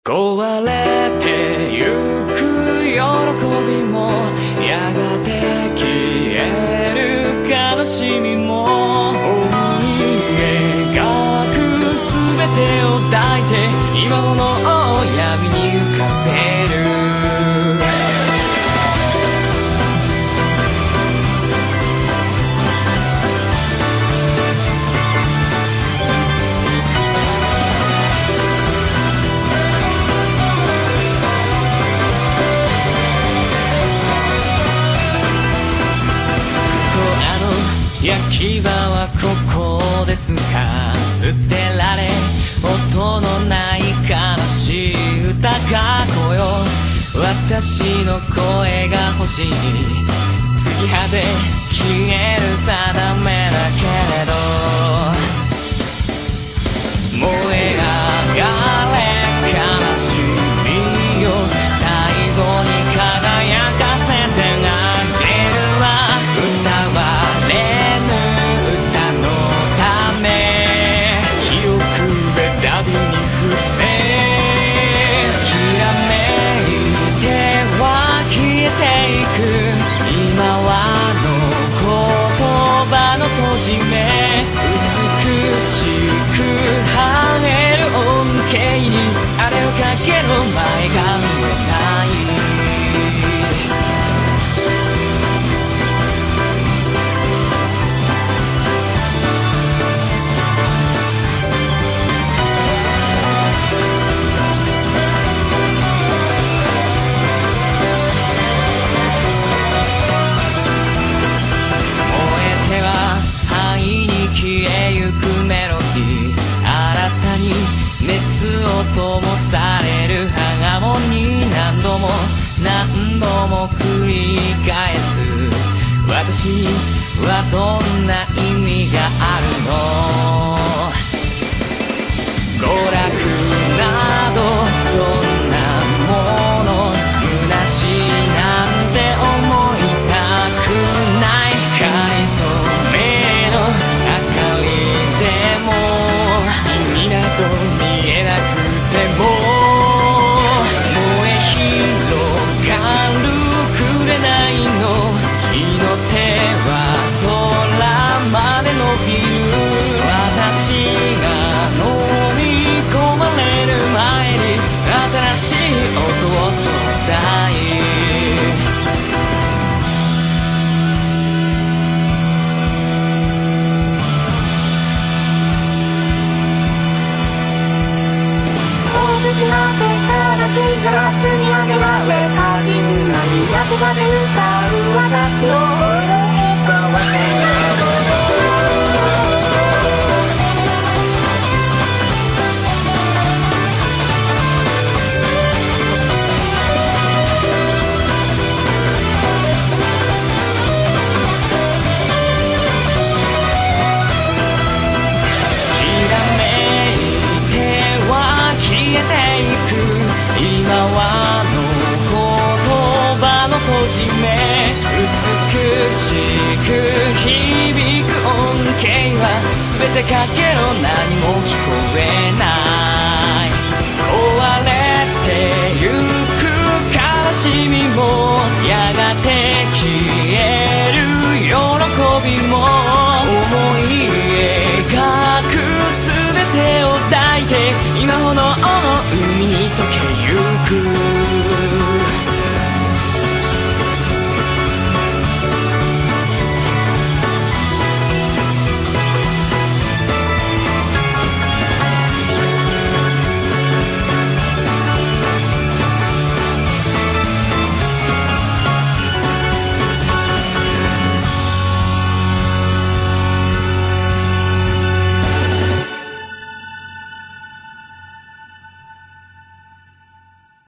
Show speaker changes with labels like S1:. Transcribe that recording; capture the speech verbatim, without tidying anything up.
S1: 壊れてゆく喜びもやがて消える悲しみも思い描くすべてを抱いて今もの闇に浮かべる焼き場はここですか捨てられ音のない悲しい歌が来よ私の声が欲しい月葉で消える定めだけれど燃え上がれ悲しみよ最後に輝かせてあげるわ歌はに伏せきらめいては消えていく今はの言葉の閉じ目美しく跳ねる恩恵にあれをかける前が見えない消えゆくメロディー新たに熱を灯されるハーモニー何度も何度も繰り返す私にはどんな意味があるの娯楽などそんなもの虚しいなんて思いたくないかりそめの意味など見えなくても燃え広がる紅の火の手は空まで伸びる私が飲み込まれる前に新しい音をちょうだい
S2: なってから気が積み上げられたみんなに役場で歌う私の人はきらめいては消えていく今はの言葉の閉じ目美しく響く恩恵は全てかけろ何も聞こえ